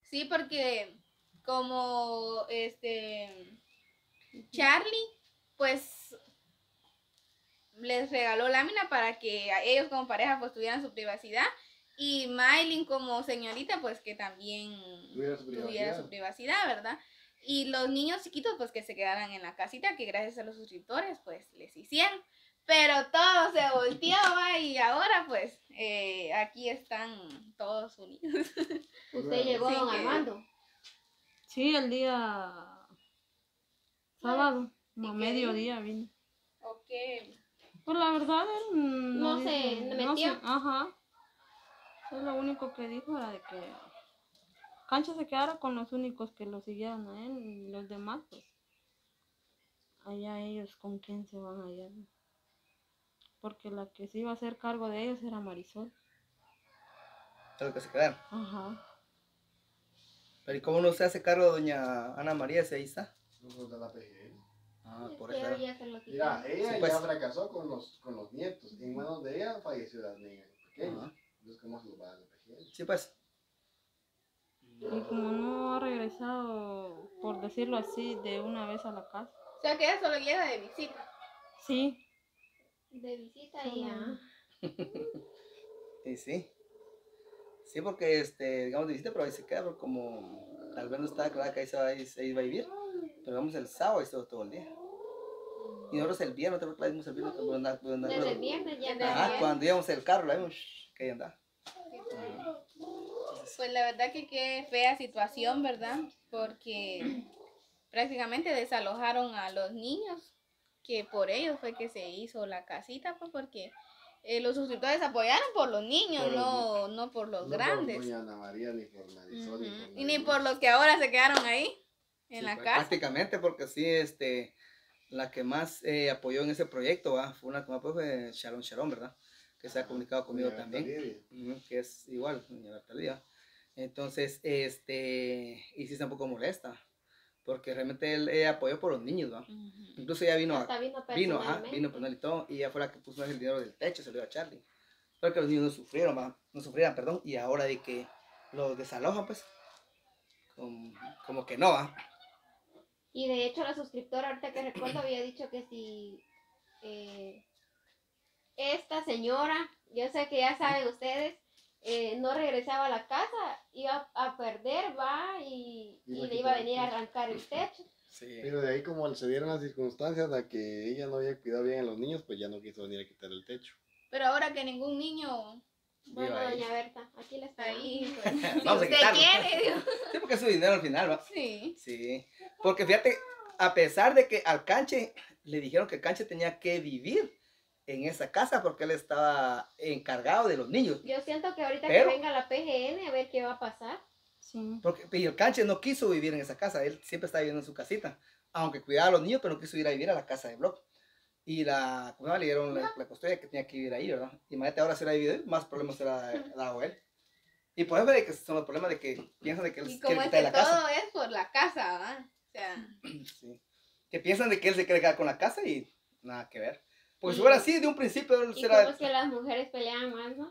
Sí, porque como Charlie, pues les regaló lámina para que a ellos como pareja pues tuvieran su privacidad. Y Maylin como señorita pues que también tuviera su privacidad, ¿verdad? Y los niños chiquitos pues que se quedaran en la casita que gracias a los suscriptores pues les hicieron. Pero todo se volteó, ¿va? Y ahora pues aquí están todos unidos. ¿Usted llegó, don Armando? Sí, el día sábado, como a mediodía vine. Ok. Pues la verdad él No se metió. Ajá. Él lo único que dijo era de que Cancha se quedara con los únicos que lo siguieron a él y los demás pues allá ellos con quién se van allá, ¿no? Porque la que se iba a hacer cargo de ellos era Marisol. Los que se quedaron. Ajá. Pero ¿y cómo no se hace cargo de doña Ana María si ahí está? Los de la PGL. Ah, por Pero eso. ya se lo Mira, quitaron. ella Sí, pues. ya fracasó con los nietos. En manos de ella falleció la niña pequeña. Ajá. Entonces, ¿cómo se lo va a la PGL? Sí, pues. Y como no ha regresado, por decirlo así, de una vez a la casa. O sea que ella solo llega de visita. Sí. De visita y ya. Sí, sí. Sí, porque, digamos, de visita, pero ahí se queda, porque como tal vez no estaba clara que ahí iba a vivir. Pero vamos el sábado y estuvo todo el día. Y nosotros el viernes, nosotros la vimos el viernes. Desde el viernes ya Ajá, cuando íbamos el carro, la vimos, que ahí andaba. Pues la verdad que qué fea situación, ¿verdad? Porque prácticamente desalojaron a los niños, que por ellos fue que se hizo la casita, pues porque los suscriptores apoyaron por los niños, Por los no por los No grandes. por doña Ana María, ni por Marisol, ni por Y ni nadie por más. los que ahora se quedaron ahí, en Sí, la pues, casa. prácticamente, porque sí, la que más apoyó en ese proyecto, ¿va? Fue una que más apoyó, fue Sharon, ¿verdad? Que se ha comunicado conmigo Doña también. Berta Ujú, que es igual, doña Berta Lidia. Entonces, y sí está un poco molesta, porque realmente él apoyó por los niños, ¿va? Incluso ella vino, Hasta vino vino personalmente. personal y todo, y ella fue la que puso el dinero del techo, se lo dio a Charlie. Porque los niños no sufrieron, ¿va? No sufrieran, perdón, y ahora de que los desalojan, pues, como que no, ¿va? Y de hecho la suscriptora, ahorita que recuerdo, había dicho que si esta señora, yo sé que ya saben ustedes, no regresaba a la casa, iba a perder, va, y le iba a venir a arrancar el techo. Sí. Pero de ahí como se dieron las circunstancias de que ella no había cuidado bien a los niños, pues ya no quiso venir a quitar el techo. Pero ahora que ningún niño Bueno, Viva ahí. doña Berta, aquí la está está ahí, pues, si Vamos a usted quitarlo. quiere, Dios. Sí, porque es su dinero al final, ¿va? Sí. Sí. Porque fíjate, a pesar de que al Canche le dijeron que el Canche tenía que vivir en esa casa porque él estaba encargado de los niños. Yo siento que ahorita Pero- que venga la PGN a ver qué va a pasar. Sí. Y el Canche no quiso vivir en esa casa, él siempre estaba viviendo en su casita. Aunque cuidaba a los niños, pero no quiso ir a vivir a la casa de Block. Y ¿cómo se llama? Le dieron la custodia que tenía que vivir ahí, ¿verdad? Imagínate ahora si hubiera vivido él, más problemas se hubiera dado él. Y por eso es que son los problemas de que piensan de que él Y quiere como es quitar que la casa. todo es por la casa, ¿verdad? O sea, Sí. Que piensan de que él se quiere quedar con la casa y nada que ver. Porque si Y- fuera así, de un principio él ¿Y será... cómo es que las mujeres pelean más, no?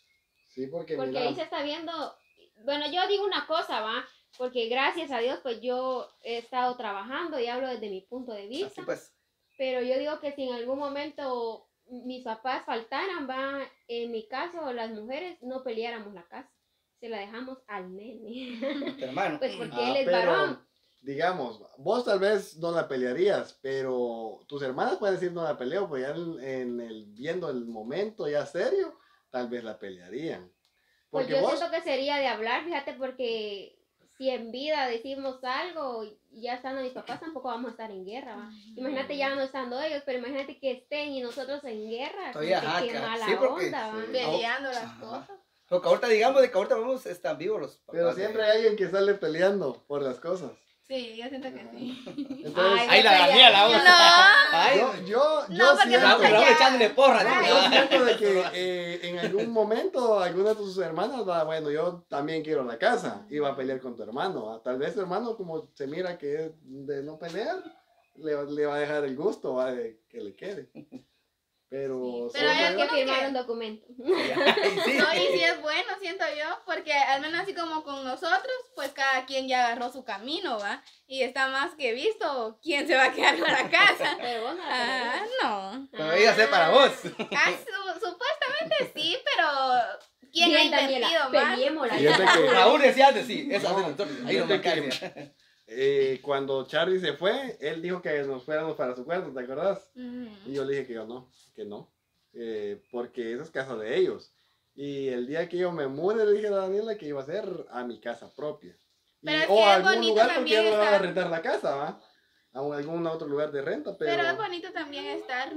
Sí, porque Porque mira, ahí se está viendo, bueno, yo digo una cosa, va, porque gracias a Dios, pues yo he estado trabajando y hablo desde mi punto de vista, Así pues. pero yo digo que si en algún momento mis papás faltaran, va, en mi caso, las mujeres no peleáramos la casa, se la dejamos al nene, Tu hermano. pues porque Ah, él es pero, varón. digamos, vos tal vez no la pelearías, pero tus hermanas pueden decir no la peleo, pues ya viendo el momento ya serio, tal vez la pelearían. Pues Porque yo vos, siento que sería de hablar, fíjate, porque si en vida decimos algo y ya estando mis papás, tampoco vamos a estar en guerra, ¿va? Imagínate ya no estando ellos, pero imagínate que estén y nosotros en guerra, Todavía, como que ajá, qué mala sí, porque- onda, ¿va? sí. peleando las Ajá. cosas. Porque ahorita digamos de que ahorita vamos, están vivos los papás. pero de- siempre hay alguien que sale peleando por las cosas. Sí, yo siento que sí. Entonces, Ahí la Daniela, vamos. No, Ay, yo No, porque siento, vamos allá. Raúl echándole porras. no, ¿no? yo siento de que en algún momento alguna de tus hermanas va, bueno, yo también quiero la casa y va a pelear con tu hermano. ¿Va? Tal vez tu hermano, como se mira que es de no pelear, le va a dejar el gusto, ¿va? De que le quede. Pero, Pero hay Hay que algunos firmar que- un documento. Sí. No, y sí es bueno, siento yo, porque al menos así como con nosotros, pues cada quien ya agarró su camino, ¿va? Y está más que visto quién se va a quedar con la casa. Pero vos no la Ah, pelearías. no. Pero iba a ser para vos. Supuestamente sí, pero ¿quién Bien, ha invertido Daniela, más? peleémosla. Fíjate que Raúl decía antes, sí, eso No, hace nosotros. Ahí nos fíjate marca. cuando Charlie se fue, él dijo que nos fuéramos para su cuarto, ¿te acordás? Y Ujú. yo le dije que yo no, que no, porque esa es casa de ellos. Y el día que yo me mude, le dije a Daniela que iba a ser a mi casa propia. Pero es o que a es algún bonito lugar porque ya también no van a estar- rentar la casa, ¿va? A algún otro lugar de renta, Pero es bonito también estar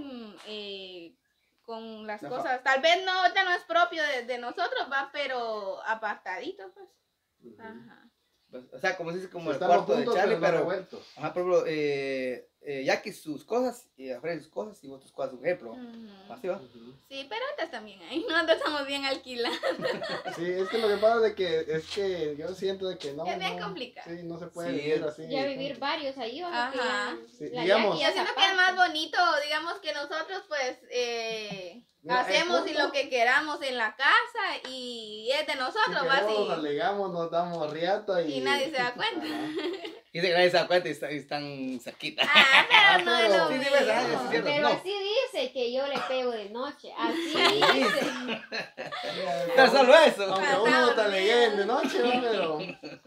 con las No, cosas. Tal vez no, ahorita no es propio de nosotros, va, pero apartadito, pues. Ujú. Ajá. O sea, como se dice, como el Estamos cuarto de juntos, Charlie, no pero. revueltos. Ajá, por ejemplo, Jackie sus cosas y Alfred sus cosas y vos tus cosas, un ejemplo. Ujú. Así va. Ujú. Sí, pero ahorita también ahí. Nosotros estamos bien alquilados. Sí, es que lo que pasa es que yo siento de que no. Es bien no, complicado. Sí, no se puede Sí, vivir así. Ya vivir varios ahí, o sea, que ya- Ajá. Sí, la digamos- Jackie Yo ya siento se que es más aparte. bonito, digamos que nosotros pues Mira, hacemos el y punto- lo que queramos en la casa y es de Si nosotros, va queremos, nos así. alegamos, nos damos riata y... Y nadie se da cuenta. Ajá. Y de nadie se da cuenta y están cerquita. Ah, pero no es lo Sí, sí, mismo. ves, ah, sí, es cierto. Pero No. así dice que yo le pego de noche. Así Sí. dice. Pero solo eso. Aunque uno no te alegue de noche, ¿no? Pero...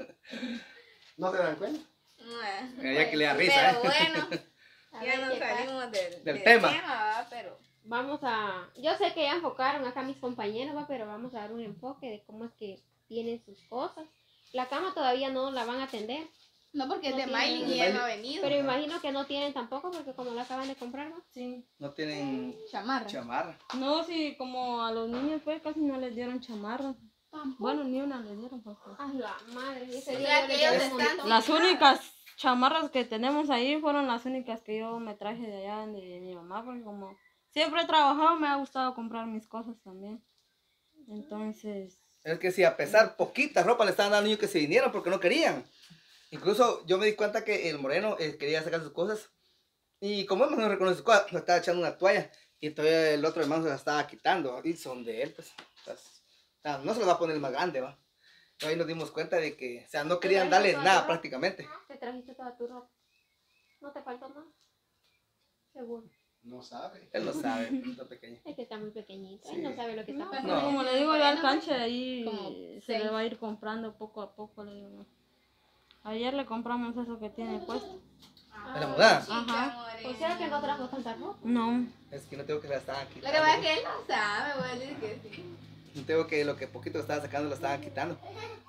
¿No se dan cuenta? Ya que le da risa, Pero ¿eh? bueno, A ya ver nos qué pasa. salimos del tema. ¿va? Pero Vamos a... Yo sé que ya enfocaron acá mis compañeros, ¿va? Pero vamos a dar un enfoque de cómo es que tienen sus cosas. La cama todavía no la van a atender. no porque es No de tiene- Miley y él no ha venido. Pero imagino que no tienen tampoco porque como la acaban de comprar, ¿va? Sí. No tienen Chamarra. chamarra. No, sí, como a los niños pues casi no les dieron chamarra. Bueno, ni una les dieron pues. ¡Ah, la madre! Ese O día sea, yo que le ellos llevé un están montón. Las únicas chamarras que tenemos ahí fueron las únicas que yo me traje de allá de mi mamá, porque como siempre he trabajado, me ha gustado comprar mis cosas también. Entonces, Es que si a pesar poquita ropa le estaban dando a los niños que se vinieron porque no querían. Incluso yo me di cuenta que el moreno quería sacar sus cosas. Y como él no reconoce sus cosas, le estaba echando una toalla. Y todavía el otro hermano se la estaba quitando. Y son de él, pues. Entonces, no se los va a poner el más grande, va. Ahí nos dimos cuenta de que, o sea, no querían darle nada prácticamente. Te trajiste toda tu ropa. ¿No te faltó nada? Seguro. No sabe. Él lo sabe, está pequeño. Es que está muy pequeñito. Él Sí. no sabe lo que está No, pasando. No. como le digo yo al canche, ahí Como se seis. le va a ir comprando poco a poco, le digo. Ayer le compramos eso que tiene puesto. ¿De la mudada? Ajá. O sea que no trajo tanta ropa. No, Es que no tengo que la estaban Lo quitando. que pasa es que él no sabe, voy a decir que sí. No tengo que lo que poquito estaba sacando lo estaban quitando.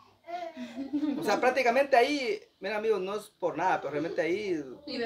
O sea, prácticamente ahí, mira amigos, no es por nada, pero realmente ahí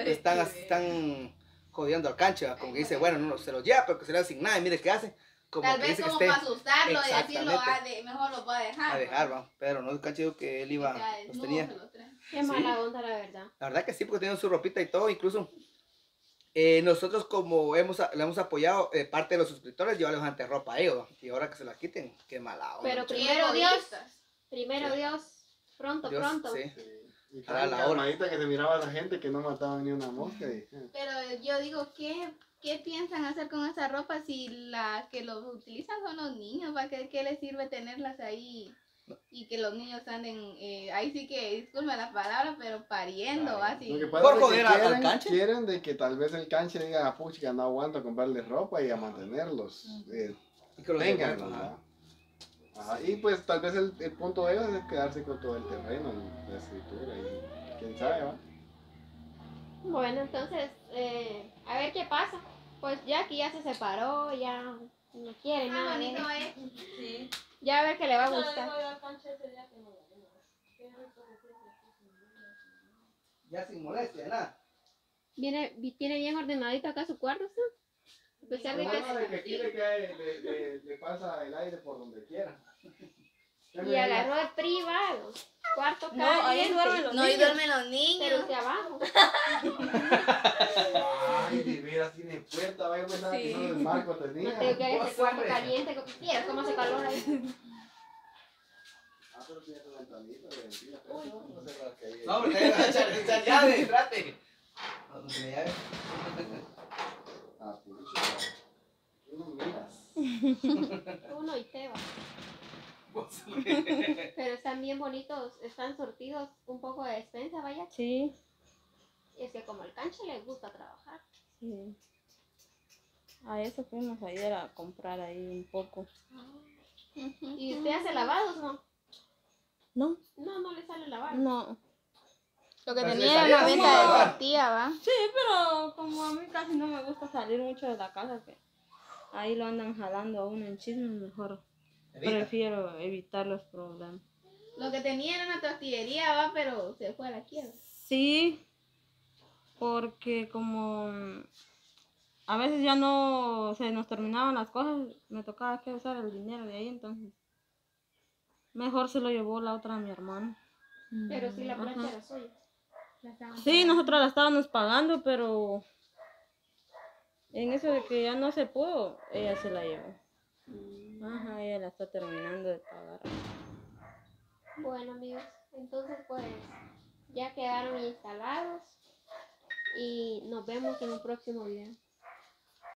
están jodiendo al cancha, ¿va? Como que dice, bueno, no se los lleva, pero que se le da sin nada y mire qué hace. Como Tal que vez dice que como esté para asustarlo y decirlo, Exactamente. mejor lo voy a dejar. a dejar, va. Pero no el cancha dijo que él iba, Ya, los desnudo tenía. se lo trae. Qué mala onda, la verdad. La verdad que sí, porque tienen su ropita y todo, incluso nosotros como le hemos apoyado parte de los suscriptores, llevarles bastante ropa a ellos, ¿va? Y ahora que se la quiten, qué mala onda. Pero muchacho. primero Dios, Egoístas. primero Sí. Dios, pronto, Dios, pronto. sí. Y A la tan hora. calmadita que se miraba a la gente que no mataban ni una mosca. Pero yo digo, ¿qué piensan hacer con esa ropa si las que los utilizan son los niños? ¿Para qué les sirve tenerlas ahí? Y que los niños anden, ahí sí que, disculpa la palabra, pero pariendo, así. Lo que pasa Por es que joder al quieren, canche. quieren de que tal vez el canche diga, "Ah, puchica, no aguanto comprarle ropa y a mantenerlos. Y que los Tengan, lleven, ajá. Ajá. Y pues tal vez el punto de ellos es quedarse con todo el terreno, la escritura y quién sabe, ¿va? Bueno, entonces, a ver qué pasa. Pues Jackie ya se separó, ya no quiere Ah, nada. de bonito, él. ¿eh? Ya a ver qué le va a gustar. Ya sin molestia, nada. Tiene bien ordenadito acá su cuarto, ¿sí? A pesar de Lo que bueno de que aquí le cae, le pasa el aire por donde quiera. y agarró el privado. Cuarto No, ahí caliente. duermen los No, y niños. duermen los niños. Pero de abajo. Ay, de veras tiene puerta, vaya pues nada que no el marco tenía. No tengo que hacer Vos, ese cuarto hombre. caliente. Mira cómo hace calor ahí. Ah, pero tiene tu ventanita de ventila, pero no sé para qué hay. No, hombre, echar llave, trate. No tiene llave. Ah, pucha. Uno y Teba. Pero están bien bonitos, están sortidos, un poco de despensa, vaya. Sí, Y es que como al canche le gusta trabajar. sí. A eso fuimos ayer a comprar ahí un poco. ¿Y usted hace lavados, no? No, No le sale lavar. no. Lo que Pero tenía si era salía una así, venta de ¿verdad? tortilla, ¿va? Sí, pero como a mí casi no me gusta salir mucho de la casa, que ahí lo andan jalando a uno en chismes, mejor Evita. prefiero evitar los problemas. Lo que tenía era una tortillería, ¿va? Pero se fue a la quiebra. Sí, porque como a veces ya no se nos terminaban las cosas, me tocaba que usar el dinero de ahí, entonces mejor se lo llevó la otra a mi hermano. Pero sí la plancha Ajá. era suya. Sí, nosotros la estábamos pagando, pero en eso de que ya no se pudo, ella se la llevó. Ajá, ella la está terminando de pagar. Bueno, amigos, entonces pues ya quedaron instalados y nos vemos en un próximo video.